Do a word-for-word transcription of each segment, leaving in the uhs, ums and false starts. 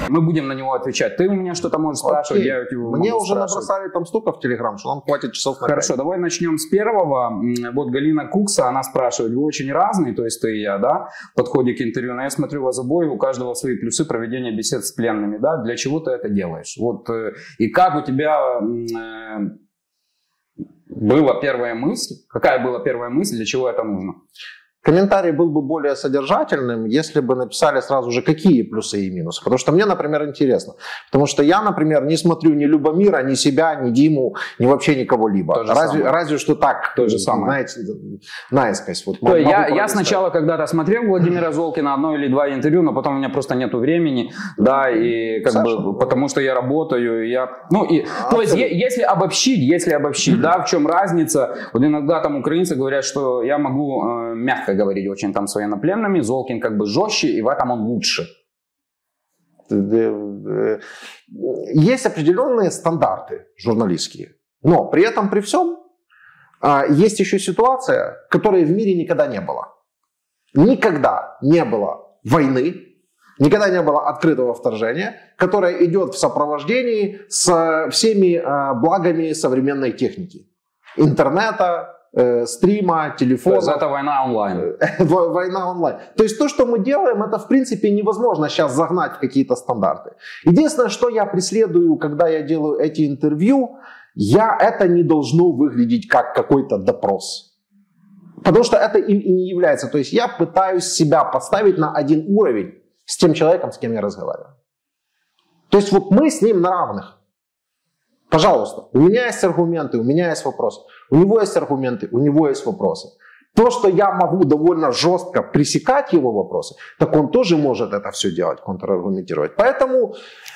Мы будем на него отвечать. Ты у меня что-то можешь спрашивать, я у тебя Мне уже набросали там столько в Телеграм, что нам хватит часов на Хорошо, давай начнем с первого. Вот Галина Кукса, она спрашивает, вы очень разные, то есть ты и я, да, в подходе к интервью, но я смотрю вас обоих, у каждого свои плюсы проведения бесед с пленными, да, для чего ты это делаешь? Вот, и как у тебя э, была первая мысль, какая была первая мысль, для чего это нужно? Комментарий был бы более содержательным, если бы написали сразу же, какие плюсы и минусы. Потому что мне, например, интересно. Потому что я, например, не смотрю ни Любомира, ни себя, ни Диму, ни вообще никого-либо. Разве, разве что так, то же самое. Знаете, наискось. Вот то я, я сначала когда-то смотрел Владимира Золкина одно или два интервью, но потом у меня просто нету времени, да, и как Саша, бы, потому что я работаю, я, ну, и, а, то есть, е, если обобщить, если обобщить, mm-hmm. да, в чем разница, вот иногда там украинцы говорят, что я могу э, мягко говорить очень там с военнопленными, Золкин как бы жестче, и в этом он лучше. Есть определенные стандарты журналистские, но при этом, при всем, есть еще ситуация, которой в мире никогда не было. Никогда не было войны, никогда не было открытого вторжения, которое идет в сопровождении с всеми благами современной техники. Интернета, стрима, телефона. То есть это война онлайн. Война онлайн. То есть то, что мы делаем, это в принципе невозможно сейчас загнать в какие-то стандарты. Единственное, что я преследую, когда я делаю эти интервью, я, это не должно выглядеть как какой-то допрос. Потому что это им и не является. То есть я пытаюсь себя поставить на один уровень с тем человеком, с кем я разговариваю. То есть вот мы с ним на равных. Пожалуйста, у меня есть аргументы, у меня есть вопросы. У него есть аргументы, у него есть вопросы. То, что я могу довольно жестко пресекать его вопросы, так он тоже может это все делать, контраргументировать. Поэтому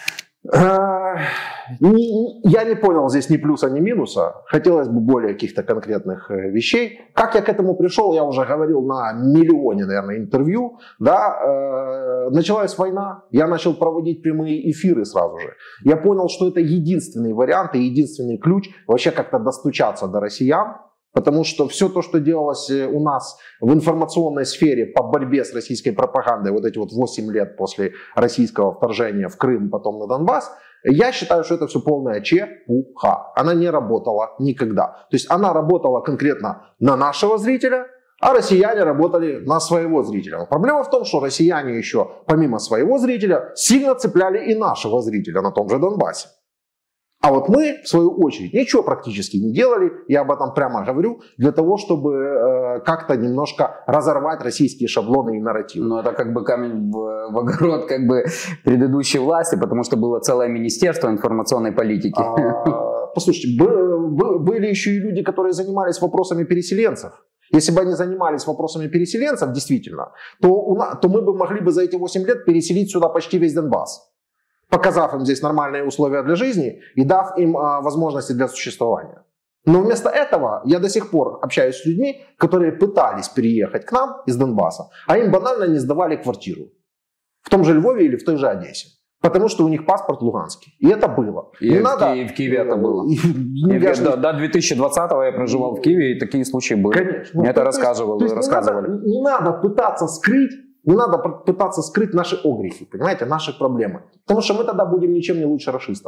э, не, я не понял здесь ни плюса, ни минуса. Хотелось бы более каких-то конкретных вещей. Как я к этому пришел, я уже говорил на миллионе, наверное, интервью. Да, э, началась война, я начал проводить прямые эфиры сразу же. Я понял, что это единственный вариант и единственный ключ вообще как-то достучаться до россиян. Потому что все то, что делалось у нас в информационной сфере по борьбе с российской пропагандой, вот эти вот восемь лет после российского вторжения в Крым, потом на Донбасс, я считаю, что это все полная чепуха. Она не работала никогда. То есть она работала конкретно на нашего зрителя, а россияне работали на своего зрителя. Но проблема в том, что россияне еще помимо своего зрителя сильно цепляли и нашего зрителя на том же Донбассе. А вот мы, в свою очередь, ничего практически не делали, я об этом прямо говорю, для того, чтобы э, как-то немножко разорвать российские шаблоны и нарративы. Ну, это как бы камень в, в огород как бы предыдущей власти, потому что было целое министерство информационной политики. А, послушайте, были еще и люди, которые занимались вопросами переселенцев. Если бы они занимались вопросами переселенцев, действительно, то, у нас, то мы бы могли бы за эти восемь лет переселить сюда почти весь Донбасс, показав им здесь нормальные условия для жизни и дав им а, возможности для существования. Но вместо этого я до сих пор общаюсь с людьми, которые пытались переехать к нам из Донбасса, а им банально не сдавали квартиру в том же Львове или в той же Одессе. Потому что у них паспорт луганский. И это было. И, не в, надо... и в Киеве это было. И, и, и, до, до две тысячи двадцатого я проживал в Киеве, и такие случаи были. Конечно. Мне ну, это то рассказывали. То есть, рассказывали. Не, надо, не надо пытаться скрыть, не надо пытаться скрыть наши огрехи, понимаете, наши проблемы. Потому что мы тогда будем ничем не лучше рашистов.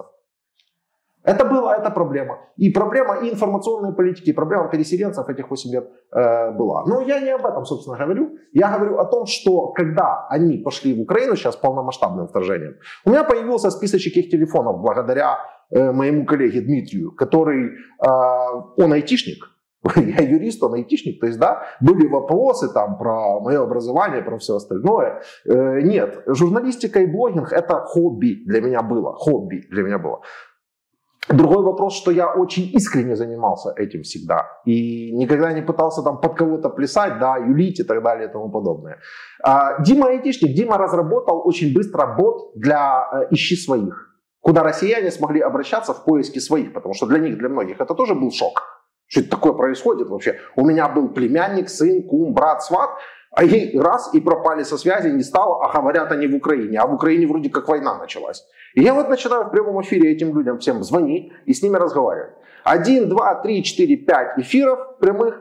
Это была эта проблема. И проблема и информационной политики, и проблема переселенцев этих восемь лет э, была. Но я не об этом, собственно, говорю. Я говорю о том, что когда они пошли в Украину сейчас полномасштабным вторжением, у меня появился списочек их телефонов благодаря э, моему коллеге Дмитрию, который, э, он айтишник. Я юрист, он айтишник, то есть, да, были вопросы там про мое образование, про все остальное. Э, нет, журналистика и блогинг это хобби для меня было, хобби для меня было. Другой вопрос, что я очень искренне занимался этим всегда и никогда не пытался там под кого-то плясать, да, юлить и так далее и тому подобное. А, Дима айтишник, Дима разработал очень быстро бот для э, «Ищи своих», куда россияне смогли обращаться в поиске своих, потому что для них, для многих это тоже был шок. Что это такое происходит вообще? У меня был племянник, сын, кум, брат, сват, а ей раз и пропали со связи, не стало, а говорят они в Украине, а в Украине вроде как война началась. И я вот начинаю в прямом эфире этим людям всем звонить и с ними разговаривать. Один, два, три, четыре, пять эфиров прямых,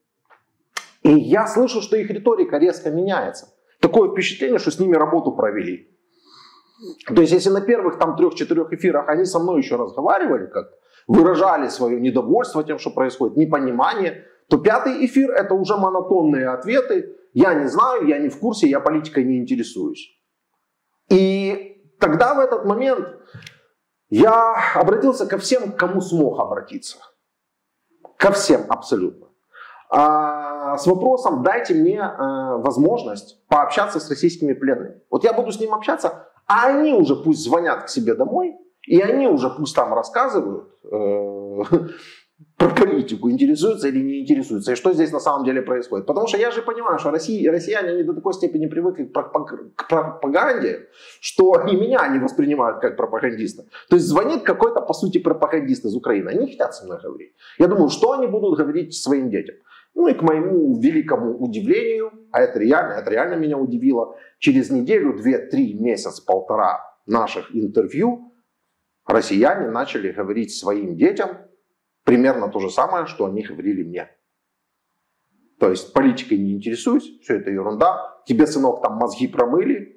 и я слышу, что их риторика резко меняется. Такое впечатление, что с ними работу провели. То есть, если на первых там трех-четырех эфирах они со мной еще разговаривали как-то, выражали свое недовольство тем, что происходит, непонимание, то пятый эфир это уже монотонные ответы. Я не знаю, я не в курсе, я политикой не интересуюсь. И тогда в этот момент я обратился ко всем, к кому смог обратиться. Ко всем абсолютно. А, с вопросом, дайте мне а, возможность пообщаться с российскими пленными. Вот я буду с ним общаться, а они уже пусть звонят к себе домой, и они уже пусть там рассказывают э, про политику, интересуются или не интересуются, и что здесь на самом деле происходит. Потому что я же понимаю, что Россия, россияне не до такой степени привыкли к пропаганде, что они меня не воспринимают как пропагандиста. То есть звонит какой-то, по сути, пропагандист из Украины. Они не хотят со мной говорить. Я думаю, что они будут говорить своим детям. Ну и к моему великому удивлению, а это реально, это реально меня удивило, через неделю, две, три, месяц, полтора наших интервью россияне начали говорить своим детям примерно то же самое, что они говорили мне. То есть политикой не интересуюсь, все это ерунда, тебе, сынок, там мозги промыли,